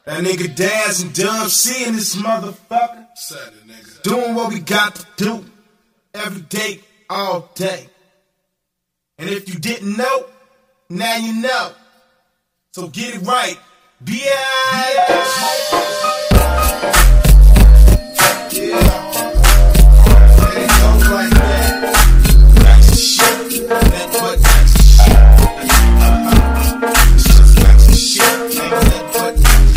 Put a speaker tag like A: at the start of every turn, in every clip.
A: That nigga Daz and Dub seeing this motherfucker. Doing what we got to do. Every day, all day. And if you didn't know, now you know. So get it right. Beeeoootch. Yeah. It goes like that. That's the shit. That butt, that's the shit. It's just that's the shit. Ain't that butt, that's the shit.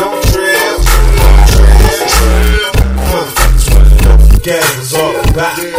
A: Gas is all about.